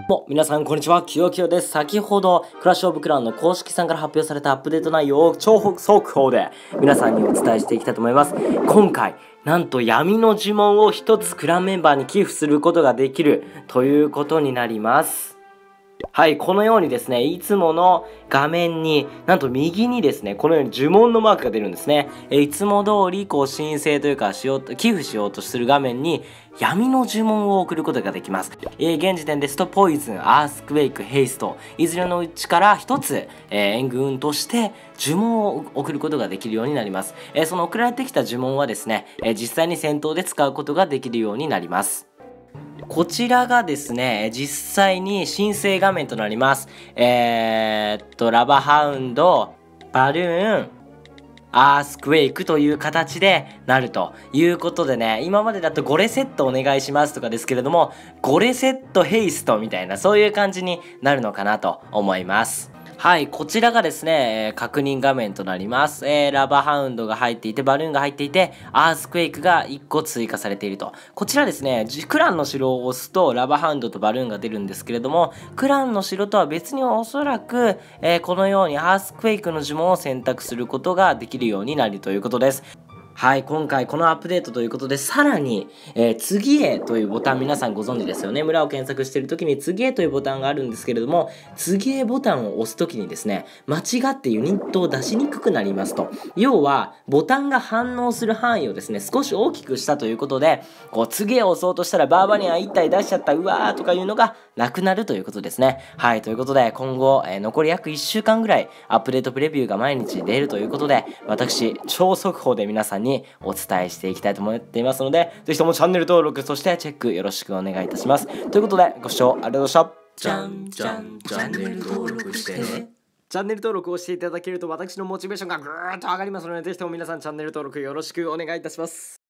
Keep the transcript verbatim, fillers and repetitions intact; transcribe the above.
も、皆さんこんにちは、きよきよです。先ほど、クラッシュオブクラウンの公式さんから発表されたアップデート内容を超速報で皆さんにお伝えしていきたいと思います。今回、なんと闇の呪文を一つクランメンバーに寄付することができるということになります。はい、このようにですね、いつもの画面に、なんと右にですね、このように呪文のマークが出るんですね。えいつも通り、こう、申請というか、しようと、寄付しようとする画面に、闇の呪文を送ることができます。えー、現時点ですと、ポイズン、アースクウェイク、ヘイスト、いずれのうちから一つ、えー、援軍として呪文を送ることができるようになります。えー、その送られてきた呪文はですね、えー、実際に戦闘で使うことができるようになります。こちらがですね、実際に申請画面となります。えー、っと、ラバハウンド、バルーン、アースクウェイクという形でなるということでね、今までだとごレセットお願いしますとかですけれども、ごレセットヘイストみたいな、そういう感じになるのかなと思います。はい、こちらがですね、えー、確認画面となります。えー、ラバハウンドが入っていて、バルーンが入っていて、アースクエイクがいっこ追加されていると。こちらですね、クランの城を押すと、ラバハウンドとバルーンが出るんですけれども、クランの城とは別におそらく、えー、このようにアースクエイクの呪文を選択することができるようになるということです。はい、今回このアップデートということで、さらに、えー、次へというボタン、皆さんご存知ですよね。村を検索している時に次へというボタンがあるんですけれども、次へボタンを押す時にですね、間違ってユニットを出しにくくなりますと。要は、ボタンが反応する範囲をですね、少し大きくしたということで、こう、次へ押そうとしたらバーバリアンいったい出しちゃった、うわーとかいうのがなくなるということですね。はい、ということで、今後、えー、残り約いっしゅうかんぐらい、アップデートプレビューが毎日出るということで、私、超速報で皆さんににお伝えしていきたいと思っていますので、ぜひともチャンネル登録、そしてチェックよろしくお願いいたします。ということで、ご視聴ありがとうございました。 じゃんじゃんチャンネル登録してね。 チャンネル登録をしていただけると私のモチベーションがぐーっと上がりますので、ぜひとも皆さんチャンネル登録よろしくお願いいたします。